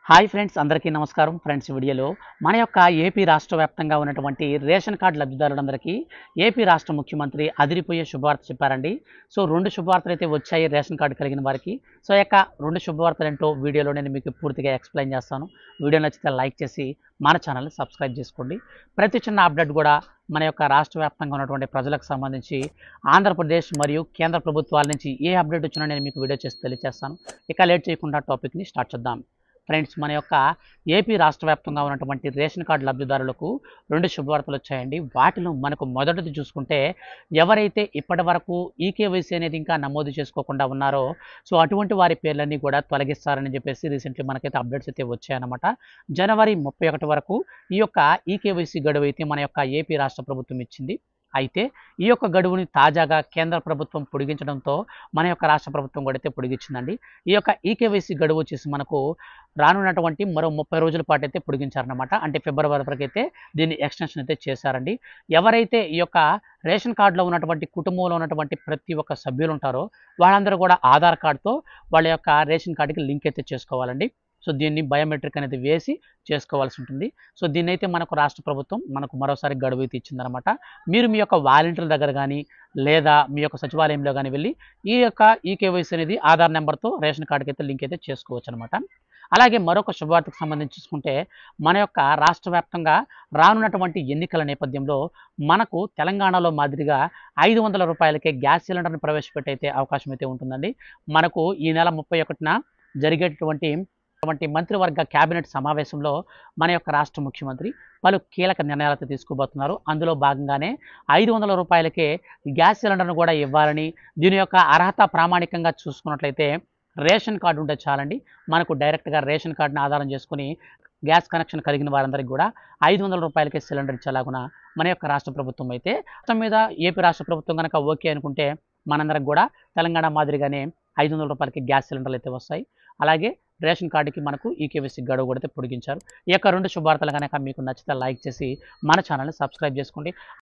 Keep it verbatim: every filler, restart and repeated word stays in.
Hi friends, అందరికీ నమస్కారం. Friends, వీడియోలో మన యొక్క ఏపీ రాష్ట్ర వ్యాప్తంగా ఉన్నటువంటి రేషన్ కార్డు లబ్ధిదారులందరికీ ఏపీ రాష్ట్ర ముఖ్యమంత్రి అదిరిపోయే శుభవార్త చెప్పారండి. సో రెండు శుభవార్తలు అయితే వచ్చాయి రేషన్ కార్డు కలిగిన వారికి. సో యొక్క రెండు శుభవార్తలు ఏంటో వీడియోలో నేను మీకు పూర్తిగా ఎక్స్ప్లెయిన్ చేస్తాను. వీడియో నచ్చితే లైక్ చేసి మన ఛానల్ని సబ్స్క్రైబ్ చేసుకోండి. ప్రతి చిన్న అప్డేట్ కూడా మన యొక్క రాష్ట్ర వ్యాప్తంగా ఉన్నటువంటి ప్రజలకు సంబంధించి ఆంధ్రప్రదేశ్ మరియు కేంద్ర ప్రభుత్వాల నుంచి ఏ అప్డేట్ వచ్చినా నేను మీకు వీడియో చేసి తెలియజేస్తాను. ఇక లేట్ చేయకుండా టాపిక్ని స్టార్ట్ చేద్దాం. ఫ్రెండ్స్, మన యొక్క ఏపీ రాష్ట్ర వ్యాప్తంగా ఉన్నటువంటి రేషన్ కార్డు లబ్ధిదారులకు రెండు శుభవార్తలు వచ్చాయండి. వాటిలో మనకు మొదటిది చూసుకుంటే, ఎవరైతే ఇప్పటి వరకు ఈకేవైసీ అనేది ఇంకా నమోదు చేసుకోకుండా ఉన్నారో సో అటువంటి వారి పేర్లన్నీ కూడా తొలగిస్తారని చెప్పేసి రీసెంట్లీ మనకైతే అప్డేట్స్ అయితే వచ్చాయన్నమాట. జనవరి ముప్పై ఒకటి వరకు ఈ యొక్క ఈకేవైసీ గడువు అయితే మన యొక్క ఏపీ రాష్ట్ర ప్రభుత్వం ఇచ్చింది. అయితే ఈ యొక్క గడువుని తాజాగా కేంద్ర ప్రభుత్వం పొడిగించడంతో మన యొక్క రాష్ట్ర ప్రభుత్వం కూడా అయితే పొడిగించిందండి. ఈ యొక్క ఈకేవైసీ గడువు వచ్చేసి మనకు రానున్నటువంటి మరో ముప్పై రోజుల పాటు అయితే పొడిగించారనమాట. అంటే ఫిబ్రవరి వరకు అయితే దీన్ని ఎక్స్టెన్షన్ అయితే చేశారండి. ఎవరైతే ఈ యొక్క రేషన్ కార్డులో ఉన్నటువంటి కుటుంబంలో ఉన్నటువంటి ప్రతి ఒక్క సభ్యులు ఉంటారో వాళ్ళందరూ కూడా ఆధార్ కార్డుతో వాళ్ళ యొక్క రేషన్ కార్డుకి లింక్ అయితే చేసుకోవాలండి. సో దీన్ని బయోమెట్రిక్ అనేది వేసి చేసుకోవాల్సి ఉంటుంది. సో దీన్ని అయితే మనకు రాష్ట్ర ప్రభుత్వం మనకు మరోసారి గడువు అయితే ఇచ్చిందనమాట. మీరు మీ యొక్క వాలంటీర్ల దగ్గర కానీ లేదా మీ యొక్క సచివాలయంలో కానీ వెళ్ళి ఈ యొక్క ఈకేవైసీ అనేది ఆధార్ నెంబర్తో రేషన్ కార్డుకి అయితే లింక్ అయితే చేసుకోవచ్చు అనమాట. అలాగే మరొక శుభవార్తకు సంబంధించి చూసుకుంటే, మన యొక్క రాష్ట్ర వ్యాప్తంగా రానున్నటువంటి ఎన్నికల నేపథ్యంలో మనకు తెలంగాణలో మాదిరిగా ఐదు వందల రూపాయలకే గ్యాస్ సిలిండర్ని ప్రవేశపెట్టే అయితే అవకాశం అయితే ఉంటుందండి. మనకు ఈ నెల ముప్పై ఒకటిన జరిగేటటువంటి అటువంటి మంత్రివర్గ కేబినెట్ సమావేశంలో మన యొక్క రాష్ట్ర ముఖ్యమంత్రి పలు కీలక నిర్ణయాలతో తీసుకోబోతున్నారు. అందులో భాగంగానే ఐదు వందల రూపాయలకే గ్యాస్ సిలిండర్ను కూడా ఇవ్వాలని, దీని యొక్క అర్హత ప్రామాణికంగా చూసుకున్నట్లయితే రేషన్ కార్డు ఉంటే చాలండి. మనకు డైరెక్ట్గా రేషన్ కార్డుని ఆధారం చేసుకుని గ్యాస్ కనెక్షన్ కలిగిన వారందరికీ కూడా ఐదు వందల రూపాయలకే సిలిండర్ ఇచ్చేలాగున మన యొక్క రాష్ట్ర ప్రభుత్వం అయితే మొత్తం మీద ఏపీ రాష్ట్ర ప్రభుత్వం కనుక ఓకే అనుకుంటే మనందరికి కూడా తెలంగాణ మాదిరిగానే ఐదు వందల రూపాయలకి గ్యాస్ సిలిండర్లు అయితే వస్తాయి. అలాగే రేషన్ కార్డుకి మనకు ఈకేవైసీ గడువు కూడా పొడిగించారు. ఈ యొక్క రెండు శుభార్తలు కనుక మీకు నచ్చితే లైక్ చేసి మన ఛానల్ని సబ్స్క్రైబ్ చేసుకోండి.